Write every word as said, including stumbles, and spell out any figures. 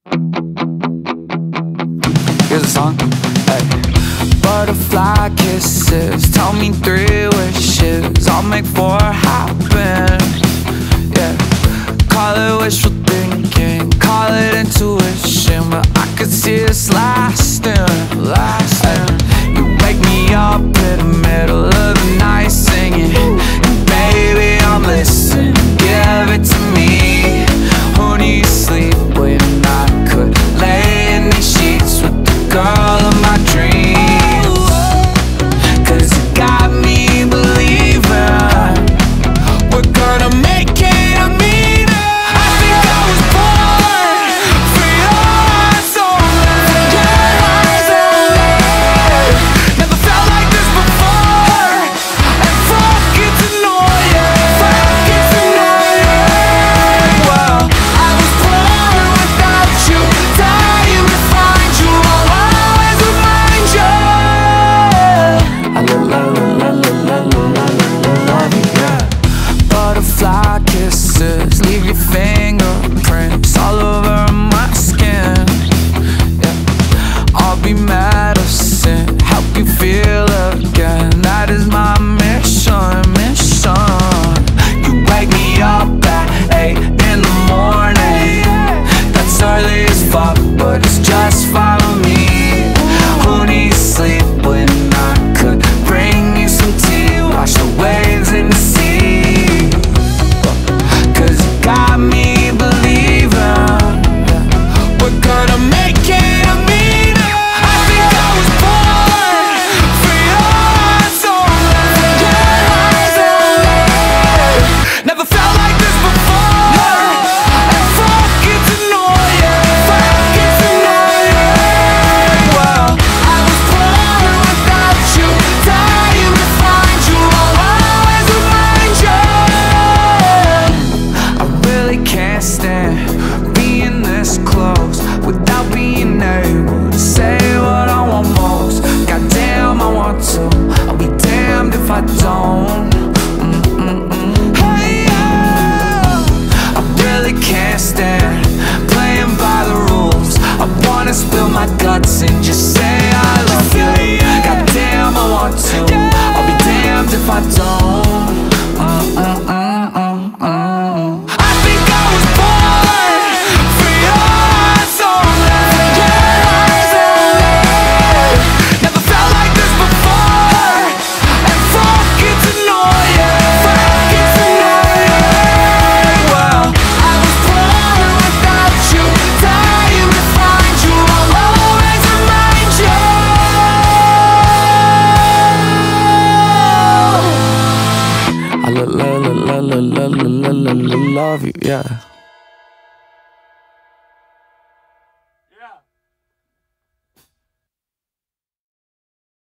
Here's a song. Hey. Butterfly kisses, tell me three wishes, I'll make four happen. Yeah. Call it wishful thinking, call it intuition, but I could see us lasting, lasting. You wake me up in the middle of the night singing, and baby I'm listening, give it to me. Who needs sleep when I could lay in these sheets with the girl of my dreams? Cause you got me believing we're gonna make it. I mean it. I think I was born for your eyes only, your eyes only. Never felt like this before, and forget to know you, forget to know you. Well, I was born without you, dying to find you. I'll always remind you. I love, love, love, love, love, love, love, love you, yeah. Butterfly kisses, leave your fingerprints all over my skin. Yeah. I'll be medicine, help you feel again. That is my mission, mission. You wake me up at eight in the morning. That's early as fuck, but it's just fine with me. Who needs sleep when I could bring you some tea, wash the waves in the sea? Cause you got me believing we're gonna make it. I mean it. I think I was born for your eyes only, your eyes only. Never felt like this before, and forget to know you, forget to know you. Well, I was born without you, dying to find you. I'll always remind you. I really can't stand being this close without being able to say what I want most. Goddamn, I want to. I'll be damned if I don't. Mm-mm-mm. Hey, yeah. I really can't stand playing by the rules. I wanna spill my guts and just say I love you. Goddamn, I want to. I'll be damned if I don't. Mm-mm-mm-mm-mm. I think I was born for your eyes only, your eyes only. Never felt like this before, and forget to know you, forget to know you. Well, I was born without you, dying to find you. I'll always remind you. I love, love, love, love, love, love, love, love you, yeah. Yeah.